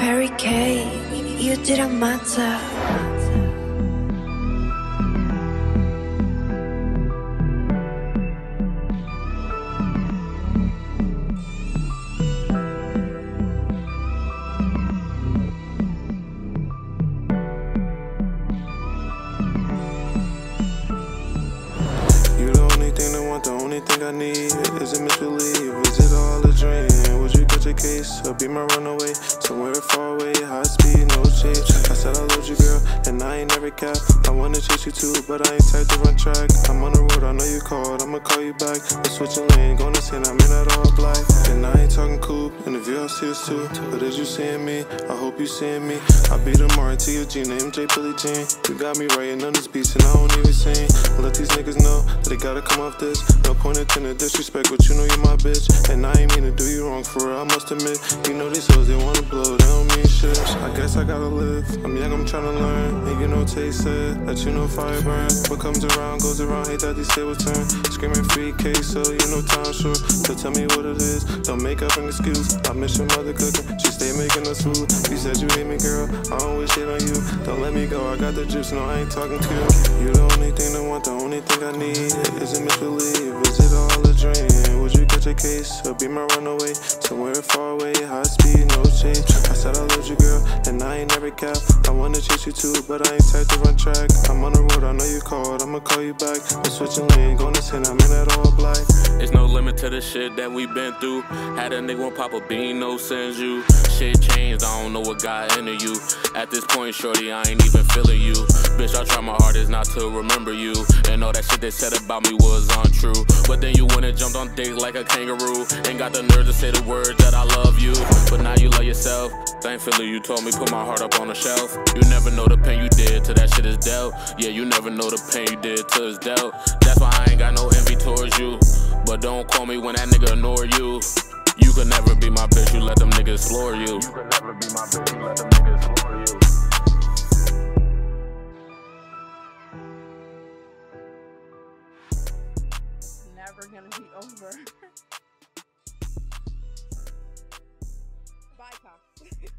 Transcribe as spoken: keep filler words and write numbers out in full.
Harry Kay, you didn't matter. You the only thing I want, the only thing I need. Is it misbelief? Is it all a dream? Would you get your case or be my runaway? Somewhere far away, high speed, no chase. I said I love you, girl, and I ain't never cap. I wanna chase you too, but I ain't tight to run track. I'm on the road, I know you called, I'ma call you back. We're switching lane, gonna sin, I'm in that all black. And I ain't talking coupe, and the V L C is too. But is you seeing me? I hope you seeing me. I beat them R T U G, name J Billie Jean. You got me writing on this beats, and I don't even sing. Let these niggas know that they gotta come off this. No point intended disrespect, but you know you're my bitch. And I ain't mean to do you wrong, for real, I must admit. You know these hoes, they wanna blow, they don't mean shit. I guess I gotta live, I'm young, I'm tryna learn. And you know Tay said that you know fire burn. What comes around, goes around, hate that these tables turn. Screaming free queso, you know time short. So tell me what it is, don't make up an excuse. I miss your mother cooking, she stay making us food. You said you hate me, girl, I don't wish it on you. Don't let me go, I got the juice, no I ain't talking to you. You the only thing I want, the only thing I need. Is it misbelief, is it all a dream? Would you get your case or be my runaway? Somewhere far away, high speed, no chase. I said I love you, girl, and I ain't never cap. I wanna chase you too, but I ain't tight to run track. I'm on the road, I know you called, I'ma call you back. We're switching lane, gonna sin, I'm in that all black. There's no limit to the shit that we been through. Had a nigga want pop a bean, no sends you. Shit changed, I don't know what got into you. At this point, shorty, I ain't even feeling you. Bitch, I try my hardest not to remember you. And all that shit they said about me was untrue. But then you went and jumped on dick like a kangaroo. Ain't got the nerve to say the words that I love you. But now you love yourself. Thankfully you told me put my heart up on the shelf. You never know the pain you did till that shit is dealt. Yeah, you never know the pain you did till it's dealt. That's why I ain't got no envy towards you. But don't call me when that nigga ignore you. You could never be my bitch, you let them niggas floor you. You could never be my bitch, you let them niggas floor you. Never gonna be over. Bye, Cox.